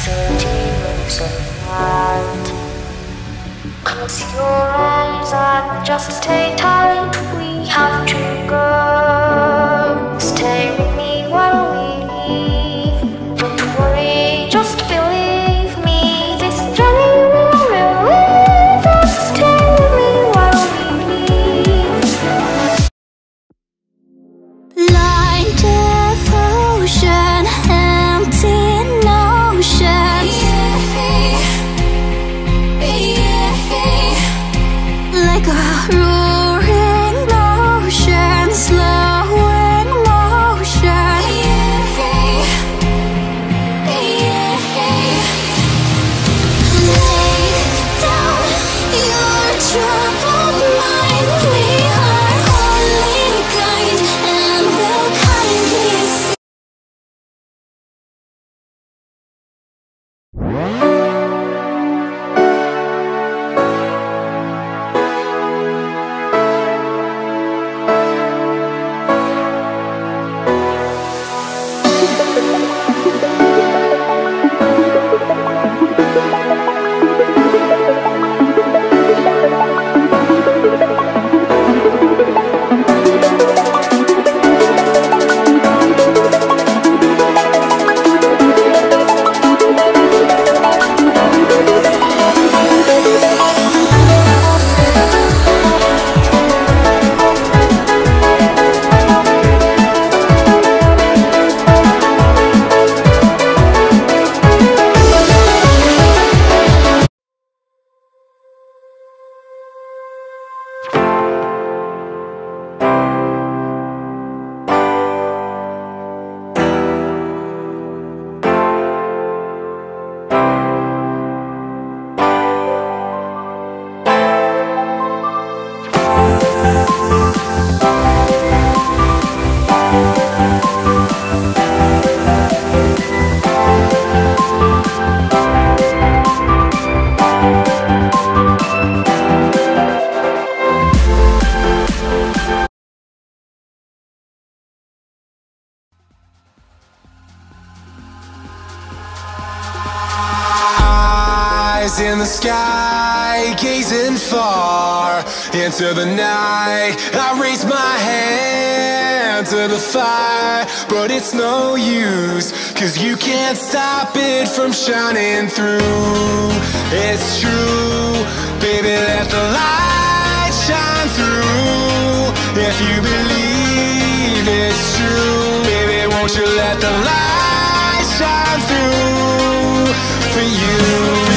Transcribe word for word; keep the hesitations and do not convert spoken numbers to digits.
city looks alright. Close your eyes and just stay tight. We have to go. Stay with me while we leave. Don't worry, just believe me. This journey will relieve us. Stay with me while we leave. Blind devotion, empty notion. Like a roaring ocean, slowing motion. Lay down your troubled mind. We are only kind and will kindly see. In the sky, gazing far into the night, I raise my hand to the fire, but it's no use, cause you can't stop it from shining through. It's true, baby, let the light shine through. If you believe it's true, baby, won't you let the light shine through for you?